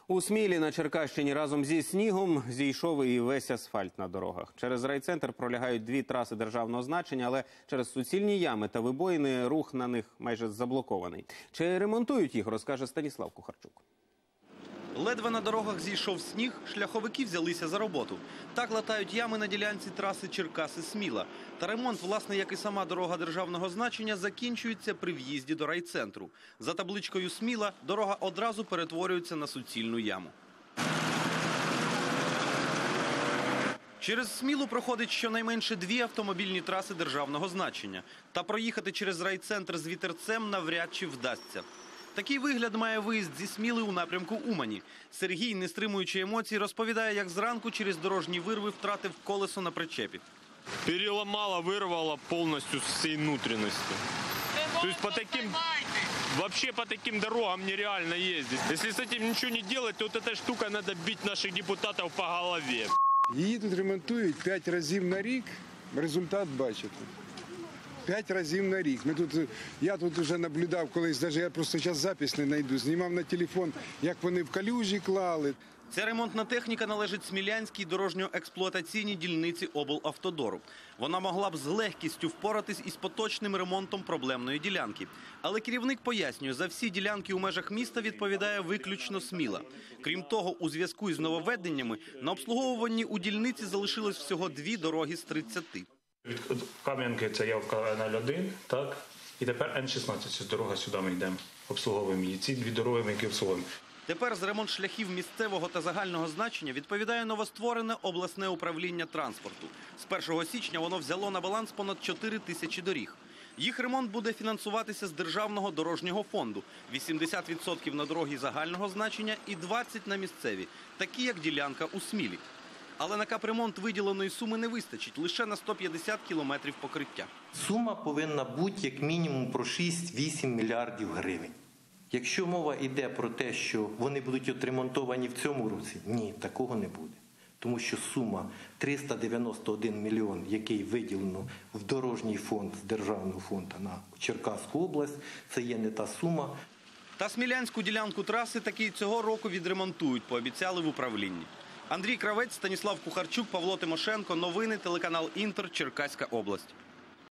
У Смілі на Черкащині разом зі снігом зійшов і весь асфальт на дорогах. Через райцентр пролягають дві траси державного значення, але через суцільні ями та вибоїни рух на них майже заблокований. Чи ремонтують їх, розкаже Станіслав Кухарчук. Ледве на дорогах зійшов сніг, шляховики взялися за роботу. Так латають ями на ділянці траси Черкаси-Сміла. Та ремонт, власне, як і сама дорога державного значення, закінчується при в'їзді до райцентру. За табличкою «Сміла» дорога одразу перетворюється на суцільну яму. Через Смілу проходить щонайменше дві автомобільні траси державного значення. Та проїхати через райцентр з вітерцем навряд чи вдасться. Такий вигляд має виїзд зі Сміли у напрямку Умані. Сергій, не стримуючи емоцій, розповідає, як зранку через дорожні вирви втратив колесо на причепі. Переломало, вырвало полностью с всей внутренности. То есть вообще по таким дорогам нереально ездить. Если с этим ничего не делать, то вот этой штукой надо бить наших депутатов по голове. Її тут ремонтують 5 разів на рік, результат бачите. 5 разів на рік. Я тут вже наблюдав колись, навіть я просто зараз запис не знайду, знімав на телефон, як вони в калюжі клали. Ця ремонтна техніка належить Смілянській дорожньо-експлуатаційній дільниці облавтодору. Вона могла б з легкістю впоратись із поточним ремонтом проблемної ділянки. Але керівник пояснює, за всі ділянки у межах міста відповідає виключно Сміла. Крім того, у зв'язку із нововведеннями на обслуговуванні у дільниці залишилось всього 2 дороги з 30. Від Кам'янки це явка N01, так? І тепер N16, це дорога сюди ми йдемо, обслуговуємо її. Ці 2 дороги ми які обслуговуємо. Тепер з ремонт шляхів місцевого та загального значення відповідає новостворене обласне управління транспорту. З 1 січня воно взяло на баланс понад 4 тисячі доріг. Їх ремонт буде фінансуватися з Державного дорожнього фонду. 80% на дороги загального значення і 20% на місцеві, такі як ділянка у Смілі. Але на капремонт виділеної суми не вистачить, лише на 150 кілометрів покриття. Сума повинна бути як мінімум про 6-8 мільярдів гривень. Якщо мова йде про те, що вони будуть отремонтовані в цьому році, ні, такого не буде. Тому що сума 391 мільйон, який виділено в дорожній фонд з Державного фонду на Черкаську область, це є не та сума. Та смілянську ділянку траси таки цього року відремонтують, пообіцяли в управлінні. Андрій Кравець, Станіслав Кухарчук, Павло Тимошенко. Новини, телеканал «Інтер», Черкаська область.